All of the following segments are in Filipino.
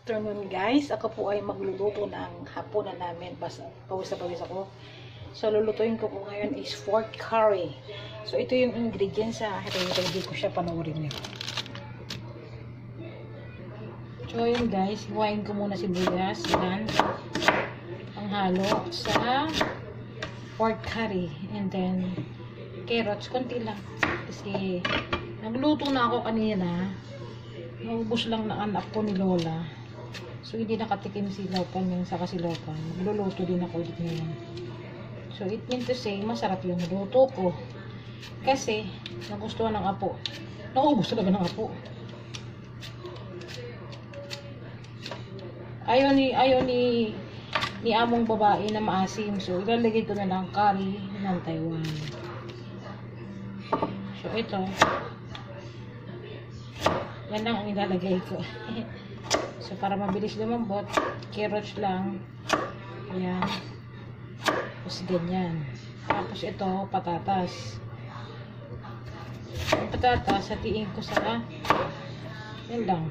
Afternoon guys, ako po ay magluluto ng hapunan namin. Pawis na pawis ako. So lulutuin ko po ngayon is pork curry. So ito yung ingredients sa hindi ko siya panoorin niyo. So yun guys, hiwain ko muna sibuyas yan panghalo sa pork curry, and then carrots konti lang kasi nagluto na ako kanina. Naubos lang na anak ko ni Lola. So, hindi nakatikim si Lopan yung sa kasilopan. Magluluto din ako ulit ngayon. So, it means to say, masarap yung luto ko. Kasi, nagustuhan ng apo. Naubos talaga ng apo. Ayaw ni among babae na maasim. So, ilalagay ko na lang curry ng Taiwan. So, ito. Yan lang ang ilalagay ko. So, para mabilis lumambot, carrots lang. Ayan. Tapos, ganyan. Tapos, ito, patatas. Yung patatas, hatiin ko sa yan lang.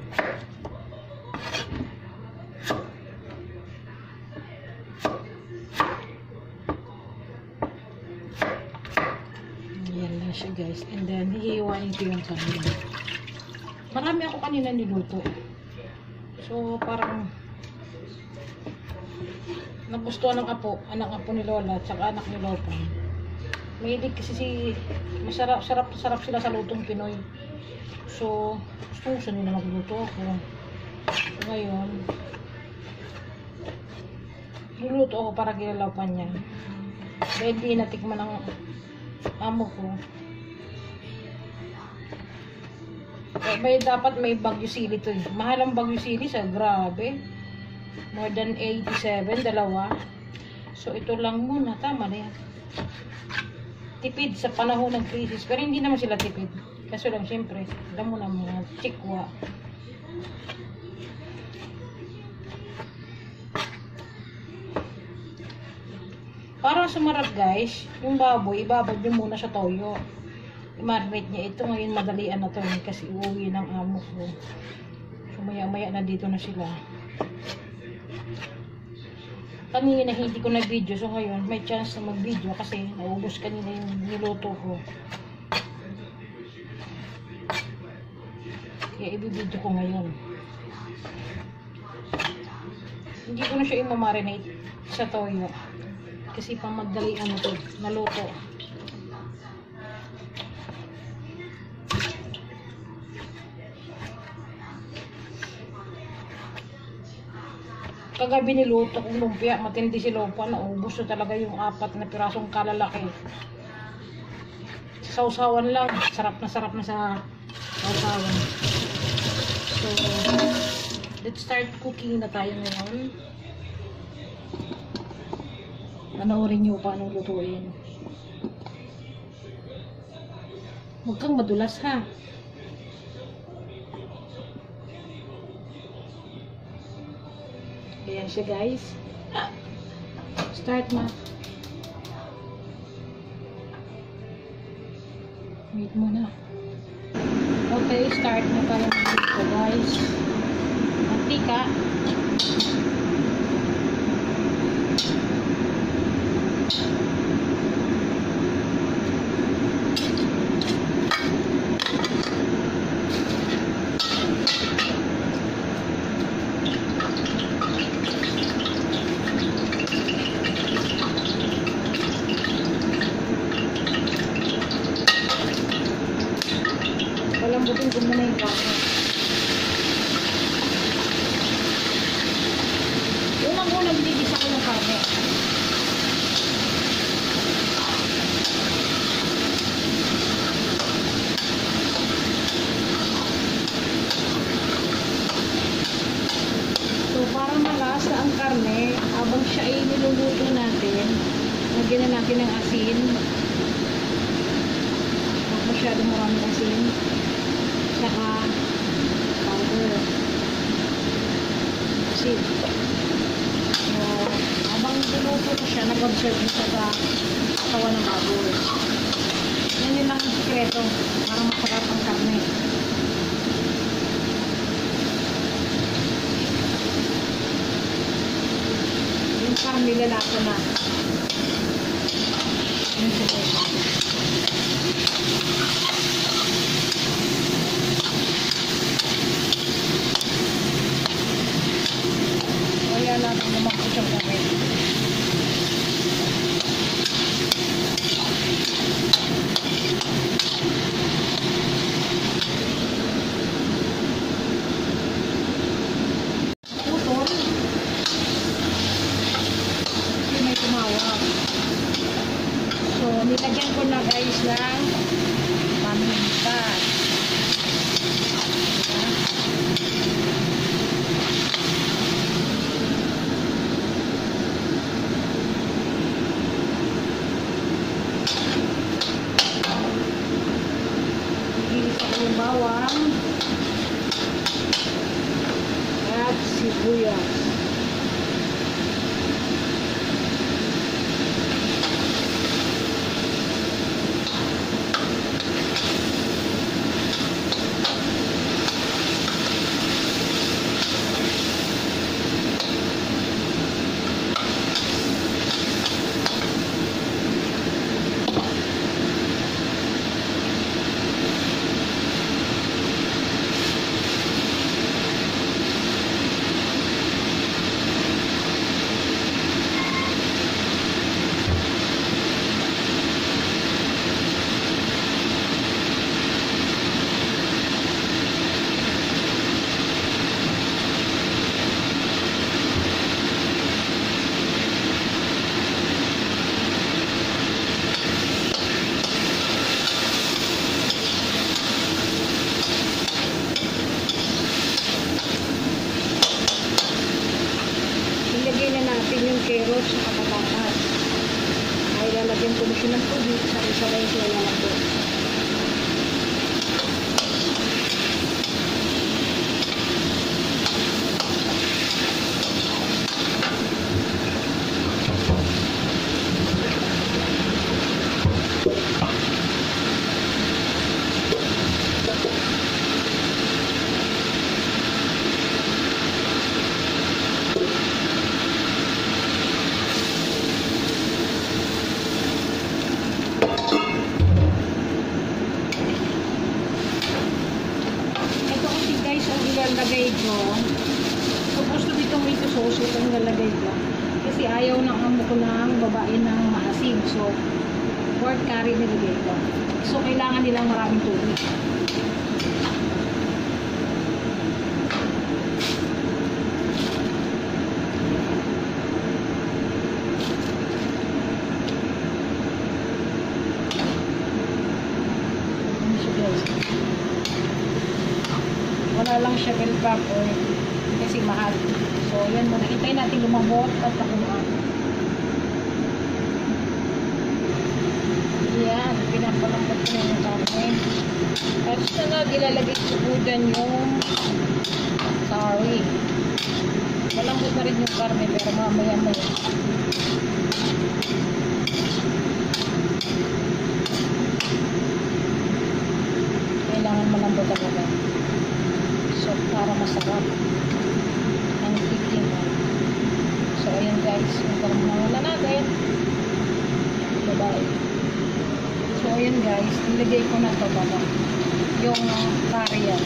Yan lang siya, guys. And then, hihiwain ko yung kanina. Marami ako kanina niluto. So, parang nagustuhan ng apo, anak apo ni Lola, tsaka anak ni Lopan. Mahilig kasi sarap sila sa lutong Pinoy. So, gusto nila magluto ako. So, ngayon, luluto ako para kilalapan niya. Dahil di natikman ng amo ko. Dapat may Baguio Sili to. Mahal ang Baguio Sili sa grabe. More than 87, dalawa. So ito lang muna, tama na yan. Tipid sa panahon ng crisis. Pero hindi naman sila tipid. Kaso lang syempre, alam mo na mga chikwa. Para sumarap guys, yung baboy, ibabad nyo muna sa toyo. I-marinate niya ito. Ngayon madalian na to kasi uuwi ng amo ko. So maya na dito na sila. Kanina hindi ko nag-video, so ngayon may chance na mag-video kasi naubos kanina yung niluto ko. Kaya i-video ko ngayon. Hindi ko na siya i-marinate sa toyo kasi pang magdalian na to, naluto. Kagabi niluto kong lumpia, matindi si Lopan, naubos na talaga yung 4 na pirasong kalalaki. Sausawan lang, sarap na sa sausawan. So, let's start cooking na tayo ngayon. Panoorin nyo paano lutuin. Huwag kang madulas ha. Ayan siya guys. Start na. Wait muna. Okay, start na tayo dito guys. Mantika. Palambutin ko muna yung karne. Unang-unang binigisa ko yung karne. So, para malasa ang karne, habang siya ay niluluto natin, lagyan na natin ng asin. Huwag masyadong maraming asin. Saka powder. So, habang luluto na siya, nag-observe siya sa katawan ng baboy. Yan lang ang sikreto para masarap ang karne. kailangan nilalasa na. Yung sibuyas. Kaya natin naman po siyang gawin. Nilagyan ko na guys ng paminta. Igilis ako yung bawang at sibuyas. Carrots at patatas. Ay lalagyan ko na siya ng tubig. Sabay-sabay siya lalagyan. Ilalagay ko, supposed to be tomato sauce itong ilalagay ko kasi ayaw ng amo ko ng babae ng maasim, so pork curry nilagay ko, so kailangan nilang maraming tubig. Wala lang siya bell pepper kasi mahal. So, yan muna. Hintayin natin lumambot at nakuhaan. Yan. Pinapalambot ko yung karne. At sunod, ilalagay subudan yung curry. Malambot na rin yung karne pero mamaya-maya. Kailangan malambot talaga. So, para masarap ang titingan. So, ayan guys, magkaroon na wala natin. Bye-bye. So, ayan guys, nilagay ko na ito baba. Yung curry yan.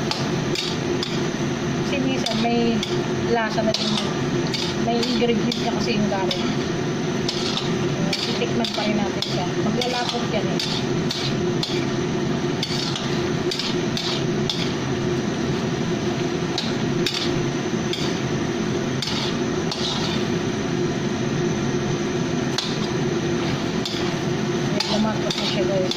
Kasi minsan may lasa na din. May ingredient ka kasi yung curry. Titikman pa rin natin siya. Maglalapot yan eh. Lumakot na siya guys.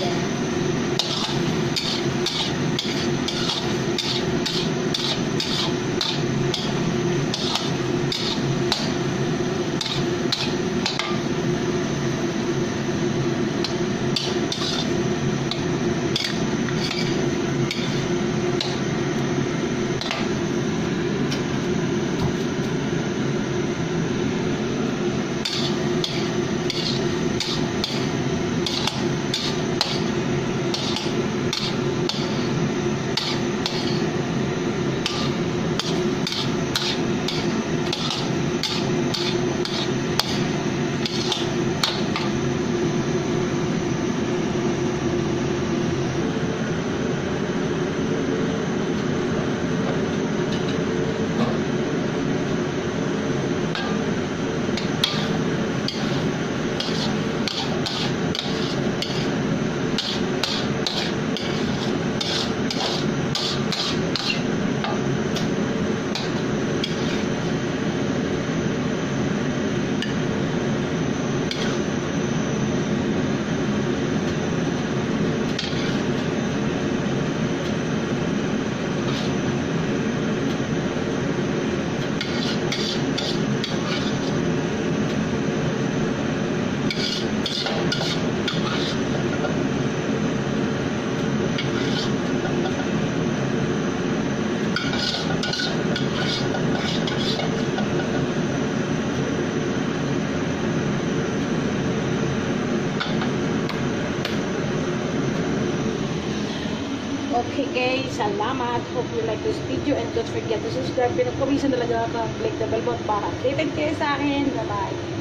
salamat. Hope you like this video and don't forget to subscribe. Pinagpawisan talaga ako. Click the bell button para updated kayo sa akin. Bye-bye.